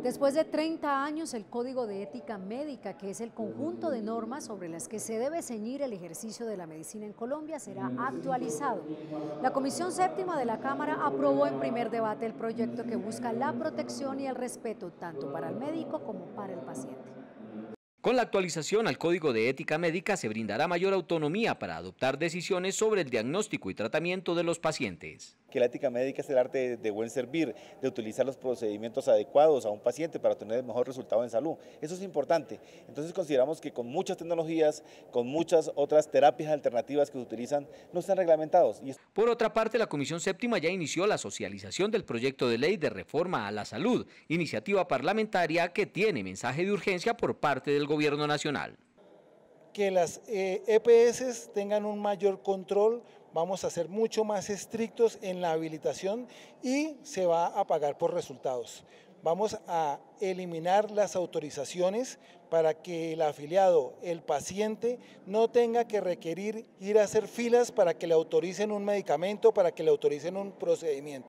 Después de 30 años, el Código de Ética Médica, que es el conjunto de normas sobre las que se debe ceñir el ejercicio de la medicina en Colombia, será actualizado. La Comisión Séptima de la Cámara aprobó en primer debate el proyecto que busca la protección y el respeto tanto para el médico como para el paciente. Con la actualización al Código de Ética Médica se brindará mayor autonomía para adoptar decisiones sobre el diagnóstico y tratamiento de los pacientes. Que la ética médica es el arte de buen servir, de utilizar los procedimientos adecuados a un paciente para obtener el mejor resultado en salud. Eso es importante. Entonces consideramos que con muchas tecnologías, con muchas otras terapias alternativas que se utilizan, no están reglamentados. Por otra parte, la Comisión Séptima ya inició la socialización del proyecto de ley de reforma a la salud, iniciativa parlamentaria que tiene mensaje de urgencia por parte del Gobierno Nacional. Que las EPS tengan un mayor control, vamos a ser mucho más estrictos en la habilitación y se va a pagar por resultados. Vamos a eliminar las autorizaciones para que el afiliado, el paciente, no tenga que requerir ir a hacer filas para que le autoricen un medicamento, para que le autoricen un procedimiento.